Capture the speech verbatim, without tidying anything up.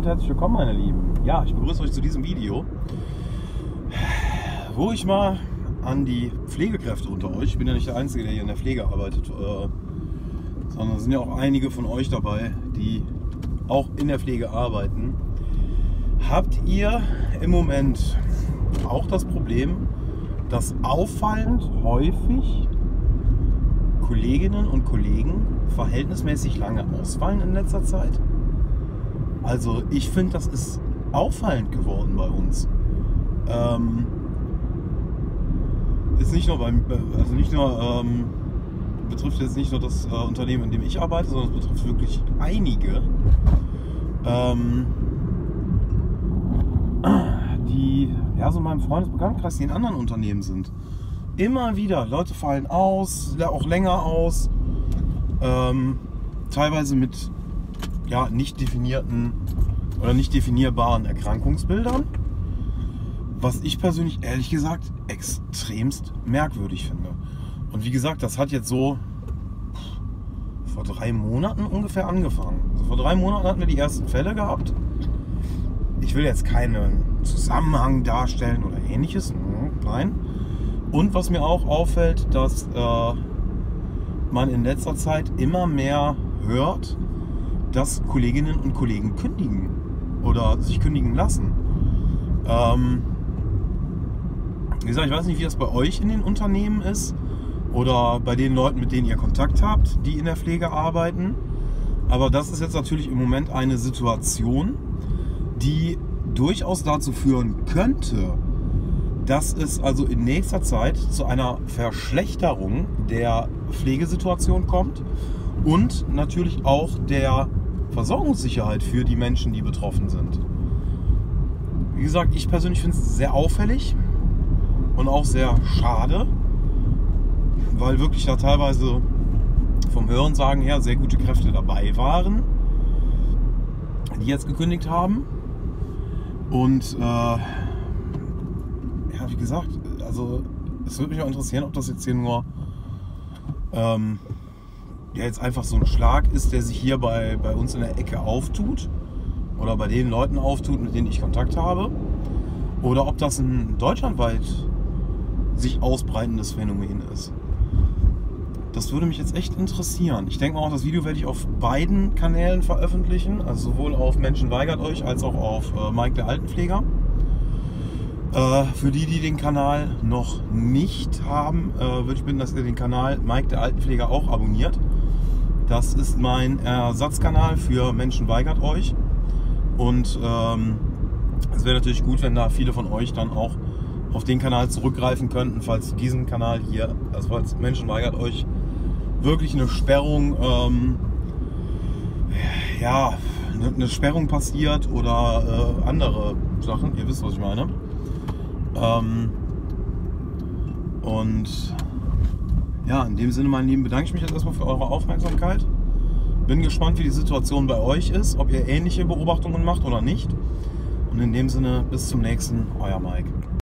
und herzlich willkommen, meine Lieben. Ja, ich begrüße euch zu diesem Video, wo ich mal an die Pflegekräfte unter euch, ich bin ja nicht der Einzige, der hier in der Pflege arbeitet, äh, sondern es sind ja auch einige von euch dabei, die auch in der Pflege arbeiten. Habt ihr im Moment auch das Problem, dass auffallend häufig Kolleginnen und Kollegen verhältnismäßig lange ausfallen in letzter Zeit? Also ich finde, das ist auffallend geworden bei uns. Ähm, ist nicht nur beim, also nicht nur ähm, betrifft jetzt nicht nur das äh, Unternehmen, in dem ich arbeite, sondern es betrifft wirklich einige, ähm, die ja so in meinem Freundesbekanntenkreis, die in anderen Unternehmen sind. Immer wieder Leute fallen aus, auch länger aus, ähm, teilweise mit ja, nicht definierten oder nicht definierbaren Erkrankungsbildern, was ich persönlich ehrlich gesagt extremst merkwürdig finde. Und wie gesagt, das hat jetzt so vor drei Monaten ungefähr angefangen. Also vor drei Monaten hatten wir die ersten Fälle gehabt. Ich will jetzt keinen Zusammenhang darstellen oder ähnliches, nein. Und was mir auch auffällt, dass äh, man in letzter Zeit immer mehr hört, dass Kolleginnen und Kollegen kündigen oder sich kündigen lassen. Ähm, wie gesagt, ich weiß nicht, wie das bei euch in den Unternehmen ist oder bei den Leuten, mit denen ihr Kontakt habt, die in der Pflege arbeiten. Aber das ist jetzt natürlich im Moment eine Situation, die durchaus dazu führen könnte, dass es also in nächster Zeit zu einer Verschlechterung der Pflegesituation kommt und natürlich auch der Versorgungssicherheit für die Menschen, die betroffen sind. Wie gesagt, ich persönlich finde es sehr auffällig und auch sehr schade, weil wirklich da teilweise vom Hörensagen her sehr gute Kräfte dabei waren, die jetzt gekündigt haben. Und äh, ja, wie gesagt, also es würde mich auch interessieren, ob das jetzt hier nur ähm, ja, jetzt einfach so ein Schlag ist, der sich hier bei, bei uns in der Ecke auftut oder bei den Leuten auftut, mit denen ich Kontakt habe, oder ob das ein deutschlandweit sich ausbreitendes Phänomen ist. Das würde mich jetzt echt interessieren. Ich denke mal auch, das Video werde ich auf beiden Kanälen veröffentlichen, also sowohl auf Menschen weigert euch als auch auf äh, Mike der Altenpfleger. Äh, für die, die den Kanal noch nicht haben, äh, würde ich bitten, dass ihr den Kanal Mike der Altenpfleger auch abonniert. Das ist mein Ersatzkanal für Menschen weigert euch. Und ähm, es wäre natürlich gut, wenn da viele von euch dann auch auf den Kanal zurückgreifen könnten, falls diesen Kanal hier, also falls Menschen weigert euch, wirklich eine Sperrung, ähm, ja, eine Sperrung passiert oder äh, andere Sachen. Ihr wisst, was ich meine. Ähm, und ja, in dem Sinne, meine Lieben, bedanke ich mich jetzt erstmal für eure Aufmerksamkeit. Bin gespannt, wie die Situation bei euch ist, ob ihr ähnliche Beobachtungen macht oder nicht. Und in dem Sinne, bis zum nächsten, euer Mike.